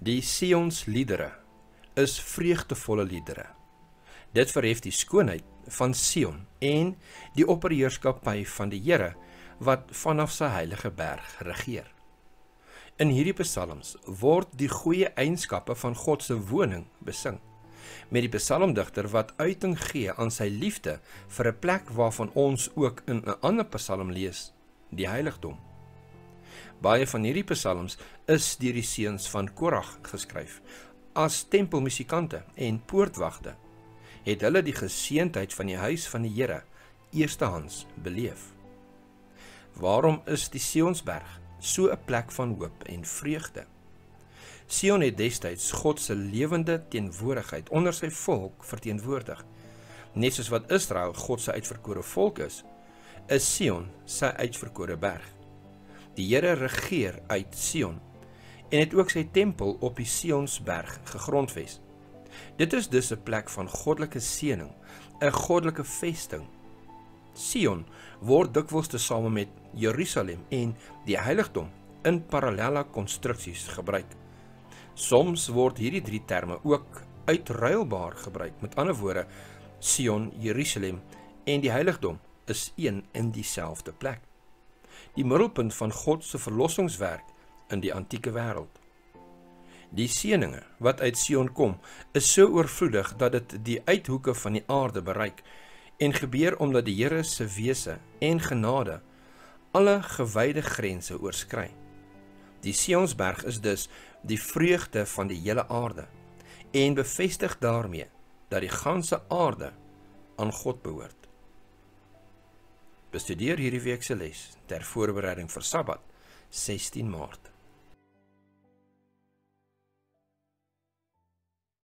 Die Sions liedere is vreugdevolle liedere. Dit verhef die skoonheid van Sion en die opperheerskappy van die Here wat vanaf sy heilige berg regeer. In hierdie psalms word die goeie eienskappe van God se woning besing, met die psalmdigter wat uiting gee aan sy liefde vir 'n plek waarvan ons ook in 'n ander psalm lees, die heiligdom. Baie van hierdie psalms is deur die seuns van Korag geskryf. As tempelmusikante en poortwagte het hulle die geseëndheid van die huis van die Here eerstehands beleef. Waarom is die Sionsberg so 'n plek van hoop en vreugde? Sion het destyds God se lewende teenwoordigheid onder sy volk verteenwoordig. Net soos wat Israel God se uitverkore volk is Sion sy uitverkore berg. Die Here regeer uit Sion en het ook sy tempel op die Sionsberg gegrondves. Dit is dus 'n plek van goddelike seëning, 'n goddelike vesting. Sion word dikwels tesame met Jerusalem en die heiligdom in parallelle konstruksies gebruik. Soms word hierdie drie terme ook uitruilbaar gebruik. Met ander woorde, Sion, Jerusalem en die heiligdom is een in dieselfde plek. Die middelpunt van God se verlossingswerk in die antieke wêreld. Die seëninge wat uit Sion kom, is so oorvloedig dat dit die uithoeke van die aarde bereik en gebeur omdat die Here se wese en genade alle gewyde grense oorskry. Die Sionsberg is dus die vreugde van die hele aarde en bevestig daarmee dat die ganse aarde aan God behoort. Bestudeer hierdie week se les ter voorbereiding vir Sabbat, 16 Maart.